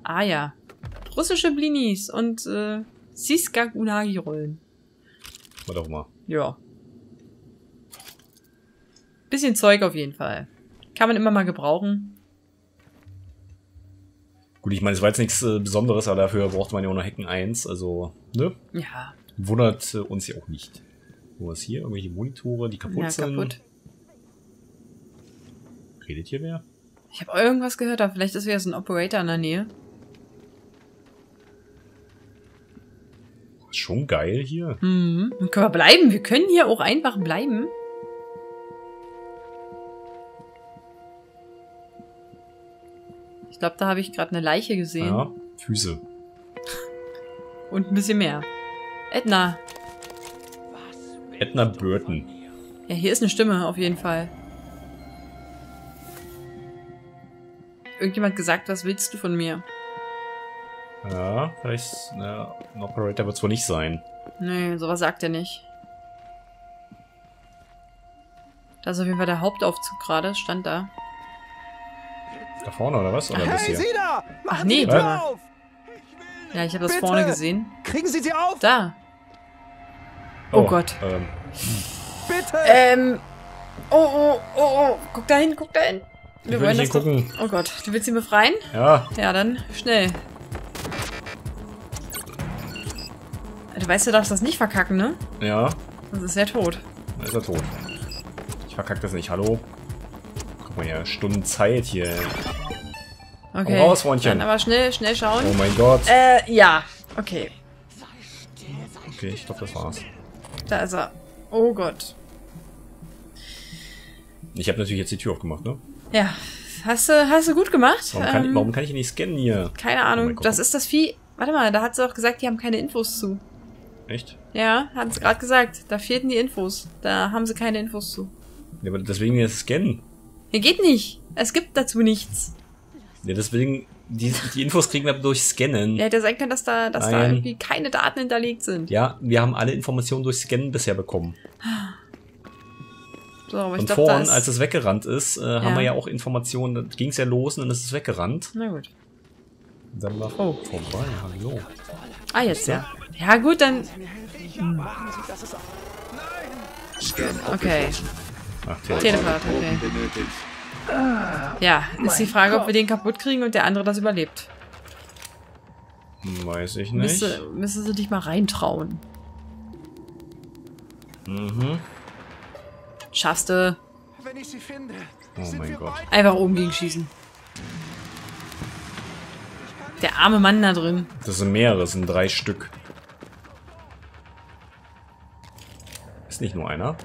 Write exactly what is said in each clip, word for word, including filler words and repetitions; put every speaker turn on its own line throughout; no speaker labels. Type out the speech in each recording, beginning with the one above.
Ah ja. Russische Blinis und äh, Siskak Unagi-Rollen.
Was auch mal.
Ja. Bisschen Zeug auf jeden Fall. Kann man immer mal gebrauchen.
Gut, ich meine, es war jetzt nichts äh, Besonderes, aber dafür brauchte man ja auch noch Hacken eins, also, ne?
Ja.
Wundert äh, uns ja auch nicht. Wo ist hier? Irgendwelche Monitore, die kaputt
Ja,
sind.
kaputt.
Redet hier wer?
Ich habe irgendwas gehört, aber vielleicht ist wieder so ein Operator in der Nähe.
Ist schon geil hier.
Mhm. Dann können wir bleiben. Wir können hier auch einfach bleiben. Ich glaube, da habe ich gerade eine Leiche gesehen.
Ja, Füße.
Und ein bisschen mehr. Edna.
Edna Burton.
Ja, hier ist eine Stimme auf jeden Fall. Irgendjemand gesagt, was willst du von mir?
Ja, vielleicht na, ein Operator wird es wohl nicht sein.
Nee, sowas sagt er nicht. Da ist auf jeden Fall der Hauptaufzug gerade, stand da.
Da vorne oder was? Oder bis
Hey,
hier?
Sie da!
Ach
Machen
nee,
Sie die
warte
Tür
mal.
auf!
Ja, ich habe das
Bitte.
vorne gesehen.
Kriegen Sie sie auf!
Da. Oh, Gott.
Ähm,
Bitte!
Ähm. Oh, oh, oh, oh. Guck da hin, guck da hin.
ich will nicht
doch...
hingucken.
Oh Gott, du willst ihn befreien?
Ja,
Ja, dann schnell. Du weißt, du darfst das nicht verkacken, ne?
ja,
Sonst ist er tot.
dann ist er tot. Ich verkack das nicht. Hallo? Guck mal hier, Stunden Zeit hier.
Okay.
Komm raus, Freundchen.
Dann aber schnell, schnell schauen.
Oh mein Gott.
Äh, ja. Okay.
Okay, ich glaube, das war's.
Da ist er. Oh Gott.
Ich habe natürlich jetzt die Tür aufgemacht, ne?
Ja. Hast du, hast du gut gemacht?
Warum kann, ich,
Ähm,
warum kann ich ihn nicht scannen hier?
Keine
Oh
Ahnung.
mein Gott.
Das ist das Vieh. Warte mal, da hat sie auch gesagt, die haben keine Infos zu.
Echt?
Ja, hat sie gerade gesagt. Da fehlten die Infos. Da haben sie keine Infos zu.
Ja, aber deswegen jetzt scannen.
Ja, geht nicht. Es gibt dazu nichts.
Ja, deswegen, die, die Infos kriegen wir durch Scannen.
Ja, hätte sein können, dass da, dass da
Nein.
irgendwie keine Daten hinterlegt sind.
Ja, wir haben alle Informationen durch Scannen bisher bekommen.
So, aber ich
Und
glaube, da
vorhin,
ist...
als es weggerannt ist, äh, haben wir ja auch Informationen, da ging es ja los und dann ist es weggerannt.
Na gut.
Und dann war
Oh.
vorbei, hallo.
Ah, jetzt ja. Ja gut, dann... Okay.
Ach, Telefon.
Teleport, okay. Ja, ist die Frage, ob wir den kaputt kriegen und der andere das überlebt.
Hm, weiß ich nicht.
Müsste, müsste sie dich mal reintrauen.
Mhm.
Schaffst du.
Wenn ich sie finde,
Oh
sind
mein
wir
Gott.
beide-
Einfach oben gegen schießen. Der arme Mann da drin.
Das sind mehrere, das sind drei Stück. Ist nicht nur einer.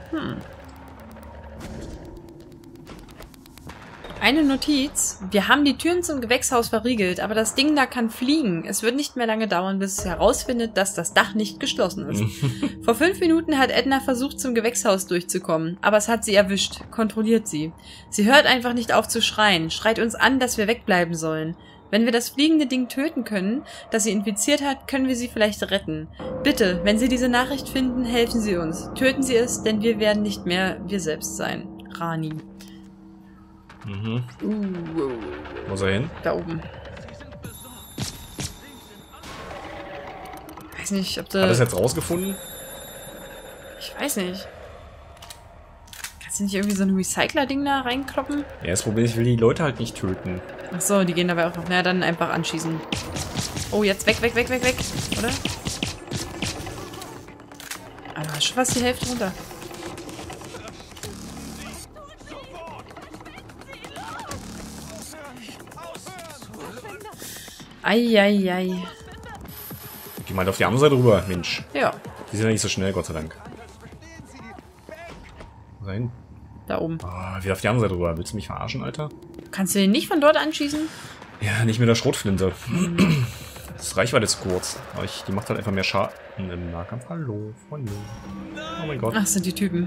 Eine Notiz. Wir haben die Türen zum Gewächshaus verriegelt, aber das Ding da kann fliegen. Es wird nicht mehr lange dauern, bis es herausfindet, dass das Dach nicht geschlossen ist. Vor fünf Minuten hat Edna versucht, zum Gewächshaus durchzukommen, aber es hat sie erwischt. Kontrolliert sie. Sie hört einfach nicht auf zu schreien, schreit uns an, dass wir wegbleiben sollen. Wenn wir das fliegende Ding töten können, das sie infiziert hat, können wir sie vielleicht retten. Bitte, wenn Sie diese Nachricht finden, helfen Sie uns. Töten Sie es, denn wir werden nicht mehr wir selbst sein. Rani.
Mhm.
Uh,
Wo ist er hin?
da oben. Weiß nicht, ob du...
Hat er es jetzt rausgefunden?
Ich weiß nicht. Kannst du nicht irgendwie so ein Recycler-Ding da reinkloppen?
Ja, das Problem ist, ich will die Leute halt nicht töten.
Ach so, die gehen dabei auch noch. Na, dann einfach anschießen. Oh, jetzt weg, weg, weg, weg, weg. Oder? Aber schon fast die Hälfte runter. Eieiei.
Geh mal auf die andere Seite rüber, Mensch.
Ja,
Die sind ja nicht so schnell, Gott sei Dank. Wo ist er hin?
da oben.
Ah, wieder auf die andere Seite rüber. Willst du mich verarschen, Alter?
Kannst du den nicht von dort anschießen?
Ja, nicht mit der Schrotflinte. Das Reichweite ist kurz. Aber ich, die macht halt einfach mehr Schaden im Nahkampf. Hallo, Freunde. Oh mein Gott.
Ach, das sind die Typen.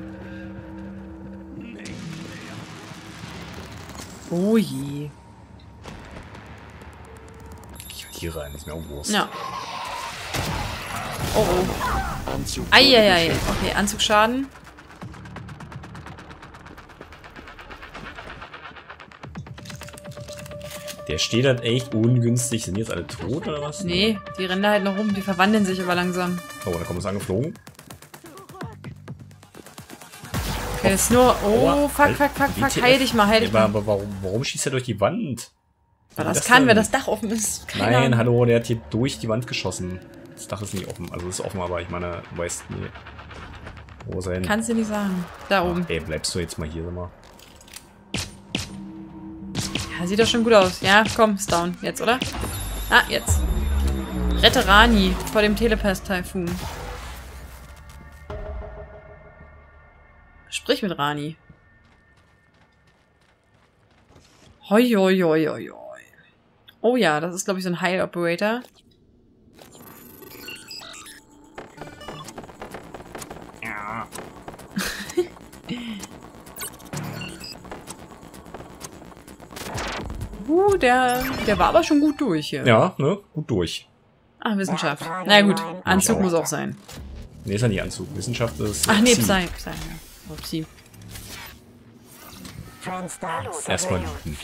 Oh je.
Ich will hier rein, ist mir auch Wurst.
Ja. Oh oh. Eieiei. Okay, Anzugsschaden.
Der steht halt echt ungünstig. Sind die jetzt alle tot oder was?
Nee, die rennen da halt noch rum. Die verwandeln sich aber langsam.
Oh, da kommt was angeflogen.
Okay, das ist nur... Oh,
Aua.
fuck, fuck, fuck,
W
fuck.
T F.
Heil dich mal, heil dich
Ja,
mal.
aber warum, warum schießt er durch die Wand?
Aber
Wie
das,
das
kann,
denn?
wenn das Dach offen ist. Keine
Nein,
Ahnung.
hallo, der hat hier durch die Wand geschossen. Das Dach ist nicht offen. Also es ist offen, aber ich meine, du weißt, nee. Wo ist er hin?
Kannst du nicht sagen. Da oben.
Ey, bleibst du jetzt mal hier, sag mal.
Ja, sieht doch schon gut aus. Ja, komm, ist down. Jetzt, oder? Ah, jetzt. Rette Rani vor dem Telepath-Taifun. Sprich mit Rani. Hoi, hoi, hoi, hoi, hoi. Oh ja, das ist, glaube ich, so ein Heil-Operator.
Ja.
Uh, der, der war aber schon gut durch hier.
Ja, ne? Gut durch.
Ah, Wissenschaft. Na gut, Anzug
auch.
muss auch sein.
Nee, ist ja nicht Anzug. Wissenschaft ist...
Ach nee,
Psi.
Psy. Psy, ja. Oh, Psi.
Erstmal looten.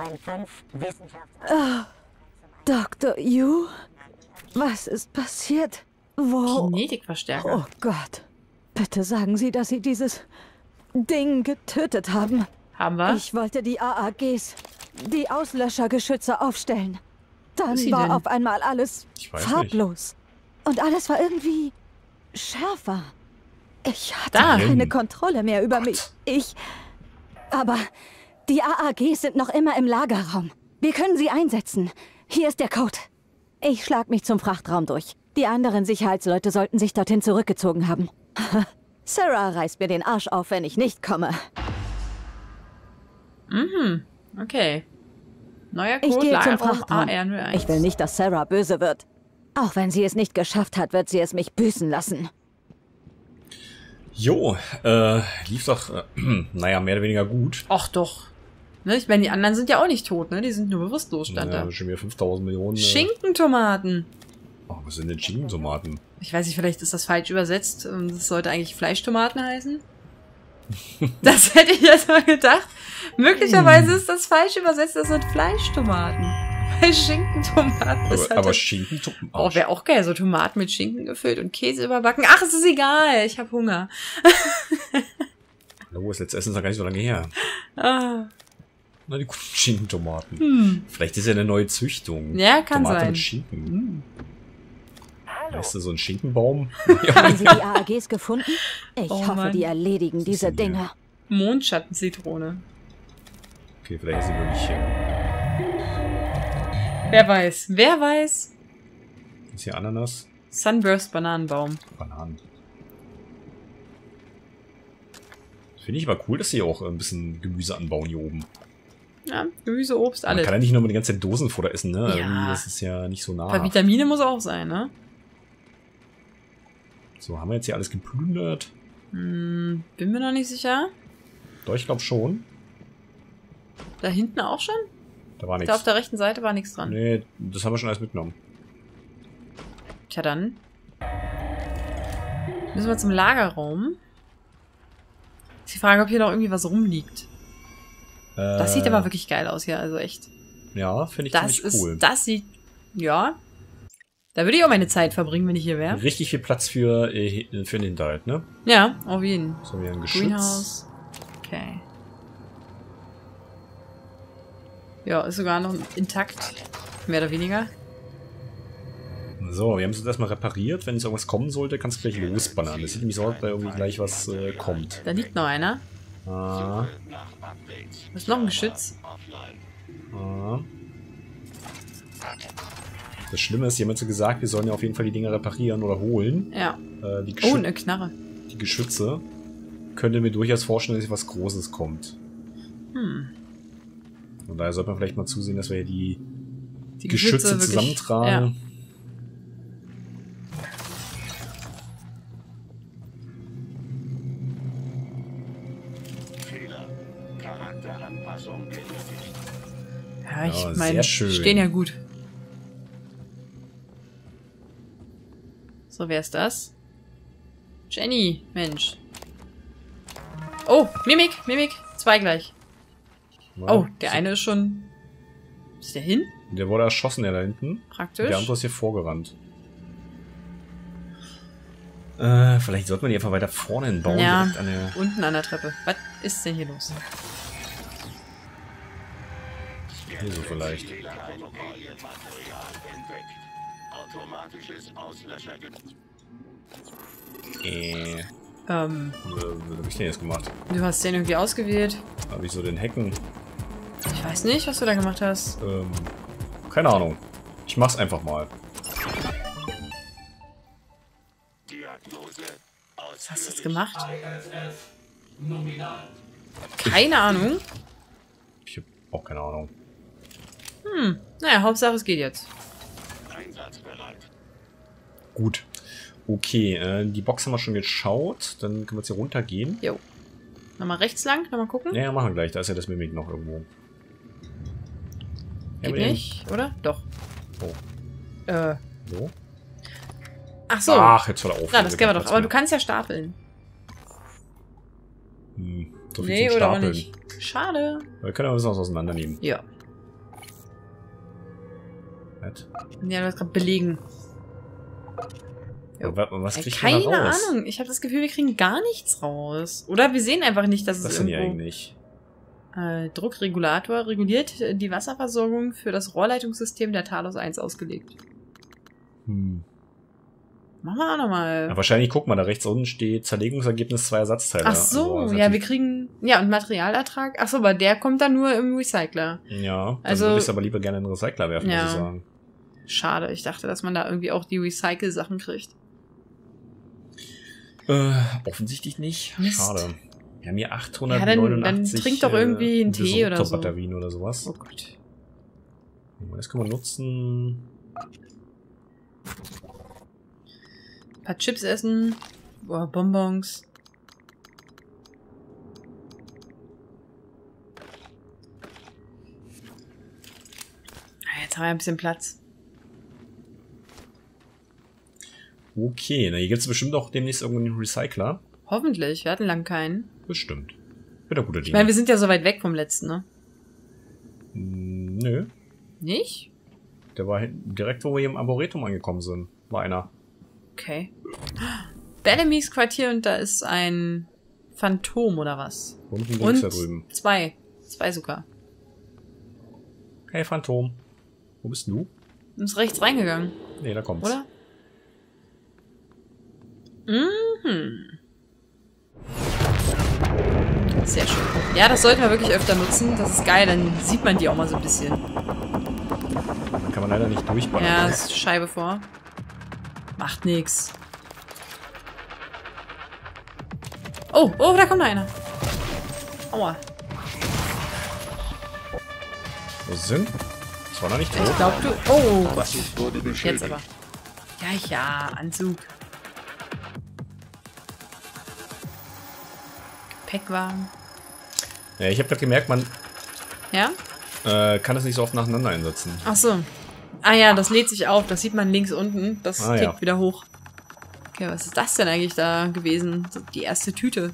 Doktor Yu? Was ist passiert? Wo?
Kinetikverstärker.
Oh Gott. Bitte sagen Sie, dass Sie dieses Ding getötet haben.
Haben wir?
Ich wollte die A A Gs, die Auslöschergeschütze aufstellen. Dann
ist sie
war
denn?
auf einmal alles
Ich weiß
farblos. Und alles war irgendwie schärfer. Ich hatte
Da.
keine Kontrolle mehr über mich. Ich... Aber die A A Gs sind noch immer im Lagerraum. Wir können sie einsetzen. Hier ist der Code. Ich schlag mich zum Frachtraum durch. Die anderen Sicherheitsleute sollten sich dorthin zurückgezogen haben. Sarah reißt mir den Arsch auf, wenn ich nicht komme.
Mhm. Okay. Neuer
Ich
Code,
gehe zum
Lagerraum A
Frachtraum.
R null eins.
Ich will nicht, dass Sarah böse wird. Auch wenn sie es nicht geschafft hat, wird sie es mich büßen lassen.
Jo, äh, lief doch, äh, naja, mehr oder weniger gut.
Ach doch. Ne, ich meine, die anderen sind ja auch nicht tot, ne? Die sind nur bewusstlos, stand
Ja,
da.
schon wieder fünftausend Millionen. Äh,
Schinkentomaten.
Oh, was sind denn Schinkentomaten?
Ich weiß nicht, vielleicht ist das falsch übersetzt. und Das sollte eigentlich Fleischtomaten heißen. Das hätte ich jetzt mal gedacht. Möglicherweise ist das falsch übersetzt. Das sind Fleischtomaten. Weil Schinkentomaten ist
Aber,
halt
aber
das-
Schinkentomaten.
Oh, wäre auch geil. So Tomaten mit Schinken gefüllt und Käse überbacken. Ach, es ist egal. Ich habe Hunger.
Hallo, das letzte Essen ist noch gar nicht so lange her.
Ah.
Na, die guten Schinkentomaten.
Hm.
Vielleicht ist ja eine neue Züchtung.
Ja, kann
Tomate
sein.
mit Schinken.
Hm.
Weißt du, so ein Schinkenbaum?
Haben Sie die A A Gs gefunden? Ich
Oh
hoffe,
Mann.
die erledigen
ist
diese
denn hier?
Dinge.
Mondschattenzitrone.
Okay, vielleicht ist sie wirklich hier.
Wer weiß. Wer weiß.
Ist hier Ananas?
Sunburst Bananenbaum.
Bananen. Finde ich aber cool, dass sie auch ein bisschen Gemüse anbauen hier oben.
Ja, Gemüse, Obst,
Man
alles.
kann ja nicht nur mal die ganze Zeit Dosenfutter essen, ne?
Ja.
Irgendwie, das ist ja nicht so nah.
Ein paar Vitamine muss auch sein, ne?
So, haben wir jetzt hier alles geplündert?
Hm, bin mir noch nicht sicher.
Doch, ich glaube schon.
Da hinten auch schon?
Da war
Da auf
nichts.
der rechten Seite war nichts dran.
Nee, das haben wir schon alles mitgenommen.
Tja, dann. Müssen wir zum Lagerraum. Ist die Frage, ob hier noch irgendwie was rumliegt. Das sieht aber wirklich geil aus hier, also echt.
Ja, finde ich
Das
ziemlich
ist,
cool.
das sieht, ja. Da würde ich auch meine Zeit verbringen, wenn ich hier wäre.
Richtig viel Platz für, äh, für den Hinterhalt, ne?
Ja, auf jeden.
So wie ein Geschütz.
Greenhouse. Okay. Ja, ist sogar noch intakt. Mehr oder weniger.
So, wir haben es jetzt erstmal repariert. Wenn jetzt irgendwas kommen sollte, kannst du gleich losbannern. Das sieht nämlich so aus, dass da irgendwie gleich was äh, kommt.
Da liegt noch einer.
Ah,
Da ist noch ein Geschütz.
ah. Das Schlimme ist, jemand hat so gesagt, wir sollen ja auf jeden Fall die Dinger reparieren oder holen.
Ja.
Äh, die,
Oh,
Geschü
eine Knarre.
die Geschütze. Könnte mir durchaus vorstellen, dass hier was Großes kommt.
Hm.
Und daher sollte man vielleicht mal zusehen, dass wir hier die,
Die
Geschütze,
wirklich-
zusammentragen.
Ja, ich
Ja,
meine,
sehr schön.
stehen ja gut. So, wer ist das? Jenny, Mensch. Oh, Mimik, Mimik. Zwei gleich.
Ja,
Oh, der
so-
eine ist schon Ist der hin?
Der wurde erschossen, der da hinten.
Praktisch.
Der andere ist hier vorgerannt. Äh, vielleicht sollte man die einfach weiter vorne hinbauen.
Ja,
direkt an der
unten an der Treppe. Was ist denn hier los?
Hier so vielleicht. Äh,
Ähm,
was hab ich denn jetzt gemacht?
du hast den irgendwie ausgewählt.
Habe ich so den Hecken?
Ich weiß nicht, was du da gemacht hast.
Ähm, keine Ahnung. Ich mach's einfach mal.
Was hast du jetzt gemacht? Keine Ahnung.
Ich hab auch keine Ahnung.
Hm, naja, Hauptsache es geht jetzt.
Gut. Okay, äh, die Box haben wir schon geschaut. Dann können wir jetzt hier runtergehen.
Jo. Nochmal rechts lang, nochmal gucken.
Ja, machen wir gleich. Da ist ja das Mimik noch irgendwo. Ja,
Geht
aber
nicht, oder? Doch.
Oh.
Äh.
So.
Ach so.
Ach, jetzt soll er auf.
Na, das kennen wir doch. Aber du kannst ja stapeln.
Hm, so viel
Nee,
zum
oder auch
Stapeln.
nicht. Schade.
Wir können aber ein bisschen was auseinandernehmen.
Ja.
Nett.
Ja, du hast gerade belegen. Jo.
Was, was
Äh,
kriegt man
keine
da raus?
Ahnung. Ich habe das Gefühl, wir kriegen gar nichts raus. Oder wir sehen einfach nicht, dass
Was
es
sind die
irgendwo...
eigentlich?
Äh, Druckregulator reguliert die Wasserversorgung für das Rohrleitungssystem der Talos eins ausgelegt.
Hm.
Machen wir auch nochmal.
Ja, wahrscheinlich, guck mal, da rechts unten steht Zerlegungsergebnis zwei Ersatzteile.
Ach so,
Also,
ja, wir kriegen... Ja, und Materialertrag. Ach so, aber der kommt dann nur im Recycler.
Ja, dann
Also-
würde ich es aber lieber gerne in den Recycler werfen,
Ja.
muss ich sagen.
Schade, ich dachte, dass man da irgendwie auch die Recycle-Sachen kriegt.
Äh, offensichtlich nicht.
Mist.
Schade. Wir haben hier
Ja, dann-
achthundertneunundachtzig
dann trink doch irgendwie einen Tee oder so.
Batterien oder sowas.
Oh Gott.
Das können wir nutzen.
Ein paar Chips essen. Boah, Bonbons. Ah, jetzt haben wir ein bisschen Platz.
Okay, na, hier gibt es bestimmt auch demnächst irgendeinen Recycler.
Hoffentlich. Wir hatten lang keinen.
Bestimmt. Wird ein guter
Ich
Ding.
meine, wir sind ja so weit weg vom letzten, ne?
Hm, nö.
Nicht?
Der war hinten- direkt, wo wir hier im Arboretum angekommen sind. War einer.
Okay. Bellamy's Quartier und da ist ein Phantom oder was?
Unten links
Und
da drüben.
zwei. Zwei sogar.
Hey, Phantom. Wo bist du?
Und ist rechts reingegangen,
Nee, da kommt's.
oder? Mhm. Sehr schön. Ja, das sollten wir wirklich öfter nutzen. Das ist geil, dann sieht man die auch mal so ein bisschen.
Dann kann man leider nicht durchballern.
Ja, ist Scheibe vor. Macht nix. Oh, oh, da kommt noch einer. Aua.
Wo sie sind? Das war noch nicht tot.
Ich glaub du... Oh Gott. Jetzt aber. Ja, ja, Anzug. Gepäckwagen.
Ja, ich habe gerade gemerkt, man
Ja?
äh, kann das nicht so oft nacheinander einsetzen.
Ach so. Ah ja, das lädt sich auf. Das sieht man links unten. Das
Ah,
tickt
ja.
wieder hoch. Okay, was ist das denn eigentlich da gewesen? Die erste Tüte.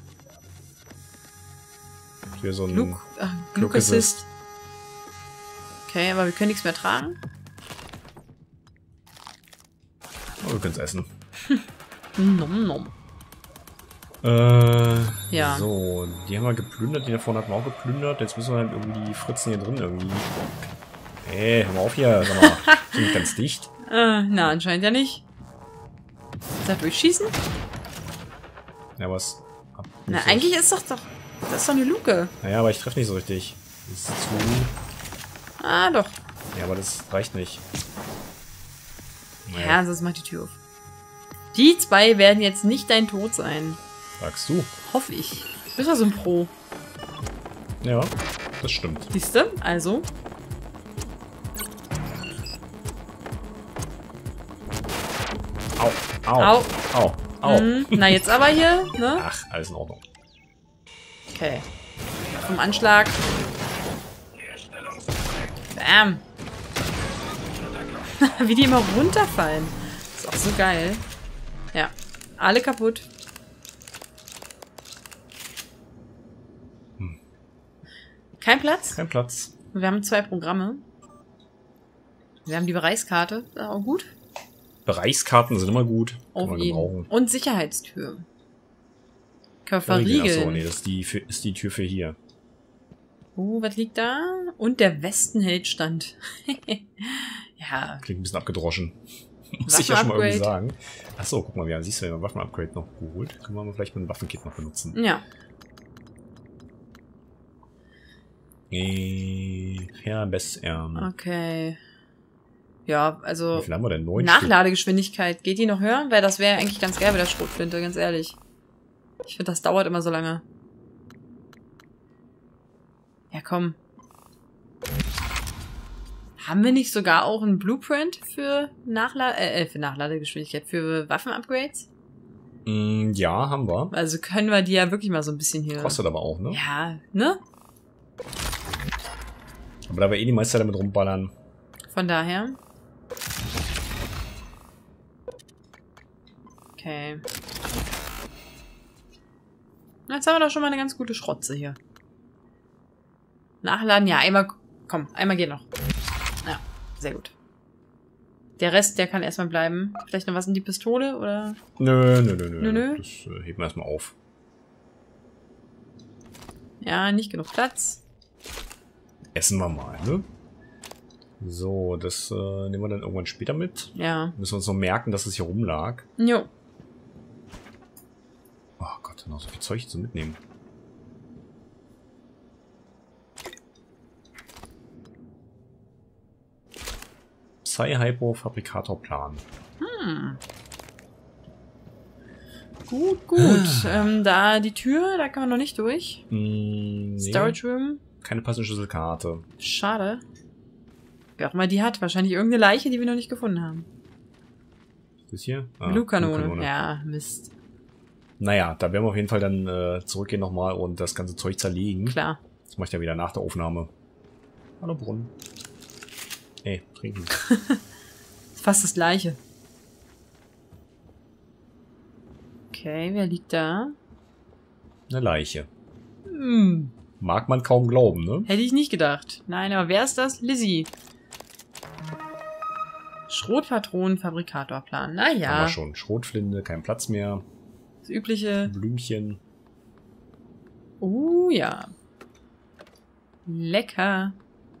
Hier so ein...
Gluck, ah,
Gluck
Gluck Assist. Okay, aber wir können nichts mehr tragen.
Oh, wir können es essen.
Nom, nom.
Äh,
Ja.
So, die haben wir geplündert, die da vorne hatten wir auch geplündert. Jetzt müssen wir halt irgendwie die Fritzen hier drin irgendwie... Ey, hör mal auf hier, sag mal. Sind nicht ganz dicht.
Äh, na, anscheinend ja nicht. Da durchschießen?
Ja, was... Ab,
Na,
nicht so-
eigentlich ist doch doch... Das ist doch eine Luke.
Naja, aber ich treffe nicht so richtig. Das ist zu...
Ah, doch.
Ja, aber das reicht nicht. Naja,
Ja, sonst macht die Tür auf. Die zwei werden jetzt nicht dein Tod sein.
sagst du.
Hoffe ich. Du bist ja so ein Pro.
Ja, das stimmt.
Siehst du? Also.
Au, au,
Au.
au, au.
Hm, na, jetzt aber hier, ne?
Ach, alles in Ordnung.
Okay. Vom Anschlag. Bam. Wie die immer runterfallen. Ist auch so geil. Ja. Alle kaputt. Kein Platz?
Kein Platz.
Wir haben zwei Programme. Wir haben die Bereichskarte. Das ist auch gut.
Bereichskarten sind immer gut. Kann
Auf
man
jeden.
gebrauchen.
Und Sicherheitstür. Können wir
Verriegeln. Achso,
verriegeln.
nee, das ist die, für, ist die Tür für hier.
Oh, was liegt da? Und der Westen hält stand. Ja.
Klingt ein bisschen abgedroschen. Muss ich ja schon mal irgendwie
Waffen-Upgrade.
sagen. Achso, guck mal, wir haben, siehst du, wir haben ein Waffen-Upgrade noch geholt. Können wir mal vielleicht mit einem Waffenkit noch benutzen.
Ja.
Äh, ja, best, ähm,
Okay. Ja, also
wie viel haben wir denn? Neun
Nachladegeschwindigkeit. Geht die noch höher? Weil das wäre eigentlich ganz geil bei der Schrotflinte, ganz ehrlich. Ich finde, das dauert immer so lange. Ja, komm. Haben wir nicht sogar auch einen Blueprint für, Nachla äh, für Nachladegeschwindigkeit, für Waffen-Upgrades?
Stück? Mm, ja, haben wir.
Also können wir die ja wirklich mal so ein bisschen hier...
Kostet aber auch, ne?
Ja, ne?
Aber da wir eh die meiste Zeit damit rumballern.
Von daher. Okay. Na, jetzt haben wir doch schon mal eine ganz gute Schrotze hier. Nachladen, ja, einmal... Komm, einmal geht noch. Ja, sehr gut. Der Rest, der kann erstmal bleiben. Vielleicht noch was in die Pistole, oder?
Nö, nö, nö, nö.
Nö, nö.
Das äh, heben wir erstmal auf.
Ja, nicht genug Platz.
Essen wir mal, ne? So, das äh, nehmen wir dann irgendwann später mit.
Ja.
Müssen wir uns noch merken, dass es hier rumlag.
Jo.
Oh Gott, noch so viel Zeug zu mitnehmen. Psy-Hypo-Fabrikatorplan.
Hm. Gut, gut. ähm, da die Tür, da kann man noch nicht durch.
Mm, nee,
Storage Room.
keine passende Schlüsselkarte.
Schade. Wer auch immer die hat. Wahrscheinlich irgendeine Leiche, die wir noch nicht gefunden haben.
Ist das hier? Ah,
Blutkanone. Ja, Mist.
Naja, da werden wir auf jeden Fall dann äh, zurückgehen nochmal und das ganze Zeug zerlegen.
Klar.
Das mache ich ja wieder nach der Aufnahme. Hallo Brunnen. Ey, trinken.
Ist fast das gleiche. Okay, wer liegt da?
Eine Leiche.
Hm.
Mag man kaum glauben, ne?
Hätte ich nicht gedacht. Nein, aber wer ist das? Lizzie. Schrotpatronenfabrikatorplan.
Haben
Naja.
wir schon. Schrotflinte, kein Platz mehr.
Das übliche.
Blümchen.
Oh ja. Lecker.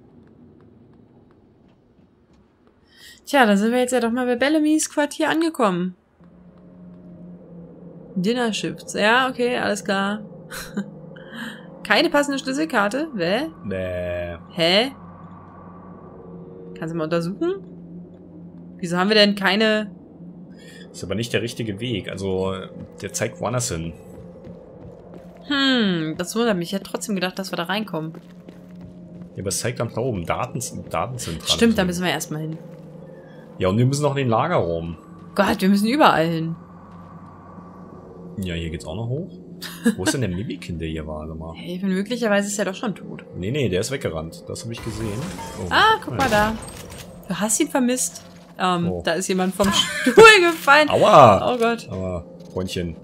Tja, da sind wir jetzt ja doch mal bei Bellamy's Quartier angekommen. Dinner Shifts. Ja, okay, alles klar. Keine passende Schlüsselkarte? Hä?
Nee.
Hä? Kannst du mal untersuchen? Wieso haben wir denn keine...
Ist aber nicht der richtige Weg. Also, der zeigt woanders hin.
Hm, das wundert mich. Ich hätte trotzdem gedacht, dass wir da reinkommen.
Ja, aber es zeigt dann da oben. Daten, Datenzentrale.
Stimmt, da müssen wir erstmal hin.
Ja, und wir müssen noch in den Lagerraum.
Gott, wir müssen überall hin.
Ja, hier geht's auch noch hoch. Wo ist denn der Mimikin, der hier war? Warte mal.
Hey, möglicherweise ist er doch schon tot.
Nee, nee, der ist weggerannt. Das habe ich gesehen. Oh.
Ah, guck mal
Ja.
da. Du hast ihn vermisst. Ähm,
Oh.
Da ist jemand vom Stuhl gefallen.
Aua!
Oh Gott.
Aber, Freundchen.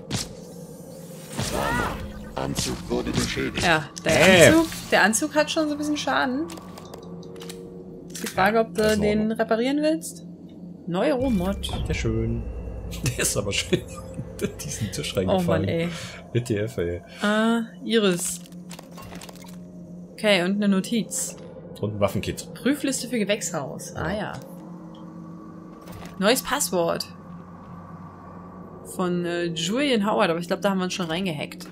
Anzug wurde beschädigt.
Ja, der
Äh.
Anzug, der Anzug hat schon so ein bisschen Schaden. Ist die Frage, ob du
Das ist in
den
Ordnung.
reparieren willst. Neuromod.
Der schön. Der ist aber schön in diesen Tisch
Oh
reingefallen.
Mann, ey.
W T F, ey.
Ah, Iris. Okay, und eine Notiz.
Und ein Waffenkit.
Prüfliste für Gewächshaus. Ah ja. Neues Passwort. Von äh, Julian Howard, aber ich glaube, da haben wir uns schon reingehackt.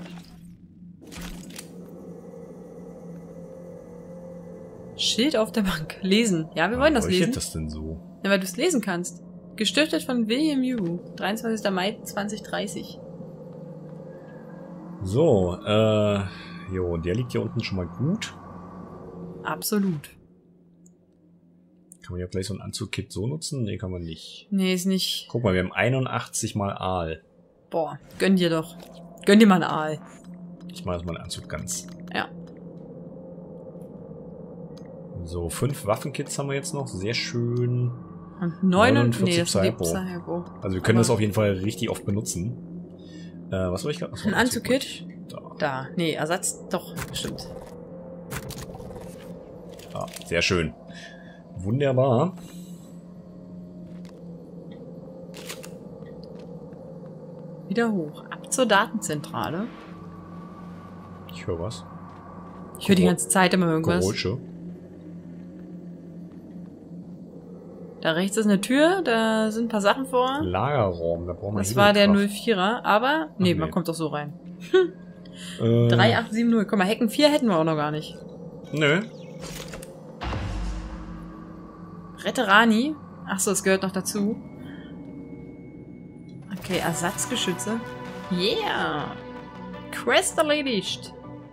Schild auf der Bank. Lesen. Ja, wir wollen das
Leuchtet
lesen.
das denn so?
Ja, weil du es lesen kannst. Gestiftet von William Yu. dreiundzwanzigster Mai zweitausenddreißig.
So, äh, jo, der liegt hier unten schon mal gut.
Absolut.
Kann man ja gleich so ein Anzugkit so nutzen? Nee, kann man nicht.
Nee, ist nicht.
Guck mal, wir haben einundachtzig mal Aal.
Boah, gönn dir doch. Gönn dir mal einen Aal.
Ich mache jetzt mal den Anzug ganz.
Ja.
So, fünf Waffenkits haben wir jetzt noch. Sehr schön.
Und neun und... Nee, das
Psycho.
ist Psycho.
Also wir können
Aber-
das auf jeden Fall richtig oft benutzen. Äh, was soll ich gerade?
Ein Anzugkit?
Da.
Da. Nee, Ersatz. Doch, stimmt.
Ah, sehr schön. Wunderbar.
wieder hoch. Ab zur Datenzentrale.
Ich höre was.
Ich höre die ganze Zeit immer irgendwas.
Geräusche.
Da rechts ist eine Tür, da sind ein paar Sachen vor.
Lagerraum, da brauchen wir
Das war der
Hebelkraft.
null vierer, aber... Nee,
Ach,
man
nee.
kommt doch so rein.
Äh,
drei acht sieben null. Guck mal, Hecken vier hätten wir auch noch gar nicht.
Nö.
Rette Rani. Achso, das gehört noch dazu. Okay, Ersatzgeschütze. Yeah! Quest erledigt.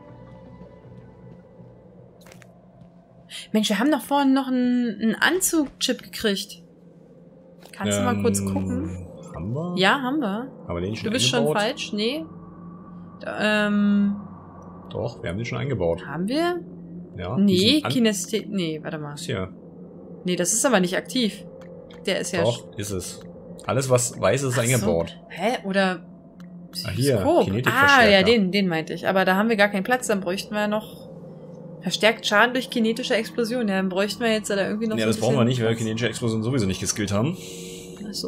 Mensch, wir haben doch vorhin noch einen, einen Anzugchip gekriegt. Kannst
ähm,
du mal kurz gucken?
Haben wir?
Ja, haben wir.
Aber den schon
Du bist schon
eingebaut?
falsch. Nee. Da, ähm,
Doch, wir haben den schon eingebaut.
haben wir?
Ja.
Nee,
diesen An-
Kinesthet... Nee, warte mal.
Ist hier.
Nee, das ist aber nicht aktiv. Der ist ja...
Doch, ist es. Alles, was weiß, ist
Ach so.
eingebaut.
Hä? Oder...
Ah, hier,
Scope. Ah,
Kinetikverstärker.
ja, den, den meinte ich. Aber da haben wir gar keinen Platz. Dann bräuchten wir noch... Verstärkt Schaden durch kinetische Explosion. Ja, dann bräuchten wir jetzt da irgendwie noch
Ja,
so
das
ein
brauchen wir
bisschen
nicht, weil wir
was.
kinetische Explosion sowieso nicht geskillt haben.
Achso.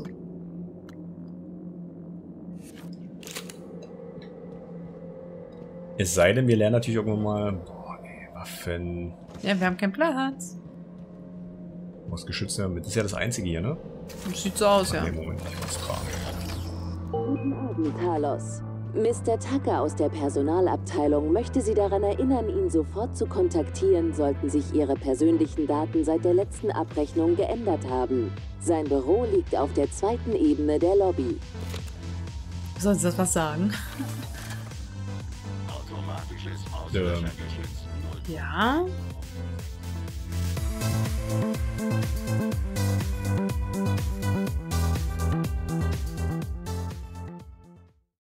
Es sei denn, wir lernen natürlich irgendwann mal... Boah, ey, Waffen...
Ja, wir haben keinen Platz.
Was geschützt damit. Das ist ja das einzige hier, ne?
Das sieht so aus, ja.
Nee, Moment, ich muss tragen.
Guten Abend, Carlos. Mister Tucker aus der Personalabteilung möchte Sie daran erinnern, ihn sofort zu kontaktieren, sollten sich Ihre persönlichen Daten seit der letzten Abrechnung geändert haben. Sein Büro liegt auf der zweiten Ebene der Lobby.
Soll das was sagen?
Ähm,
Ja.